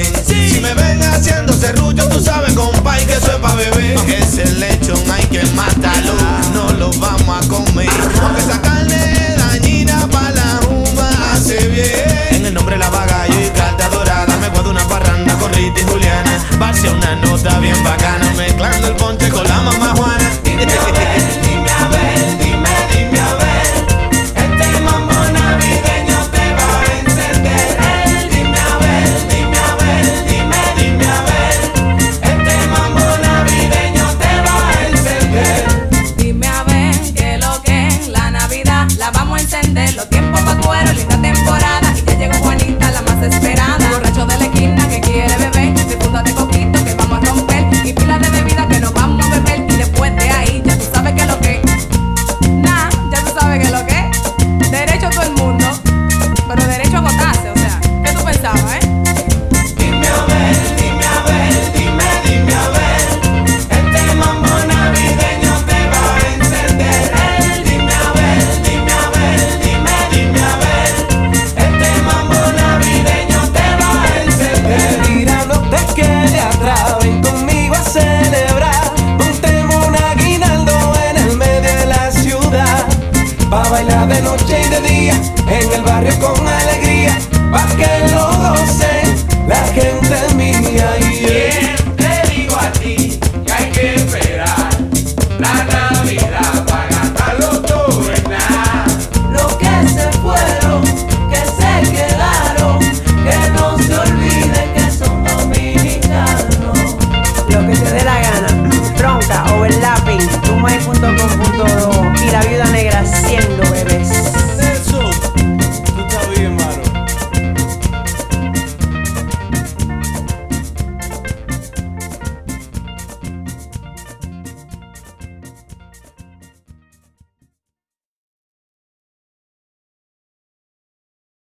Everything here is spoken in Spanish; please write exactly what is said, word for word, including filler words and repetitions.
bien. Sí. Si me ven haciendo serrullo, tú sabes, compay, que eso es pa' beber. Ese lechón hay que matarlo, no lo vamos a comer. Aunque esa carne es dañina pa' la juma hace bien. En el nombre de la vaga yo y carta dorada me guardo una parranda con Rita y Juliana. Va a ser una nota bien bacana, mezclando el ponche con la mamá.